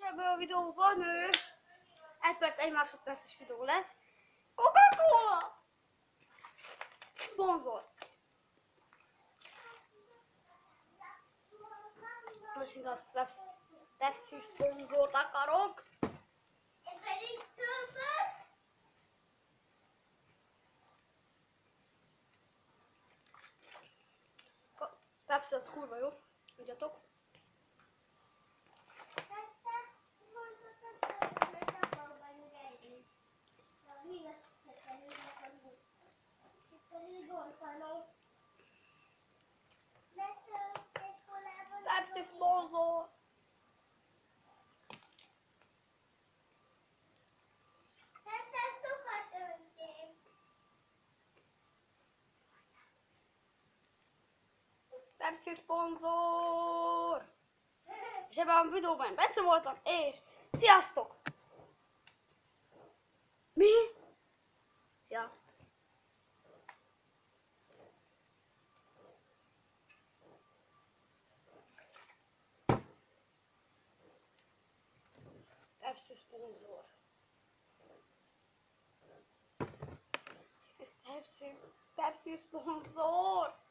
ebben a videóban 1 perc, 1 másodperces videó lesz. Coca-Cola! Szponzor! Most inkább Pepsi szponzort akarok. Én pedig többet. Pepsi az kurva jó, tudjatok. Pepsi szponzor! Pepsi szponzor! És ebben a videóban Bence voltam, és sziasztok! Mi? Ja. Pepsi szponzor. Ez Pepsi szponzor!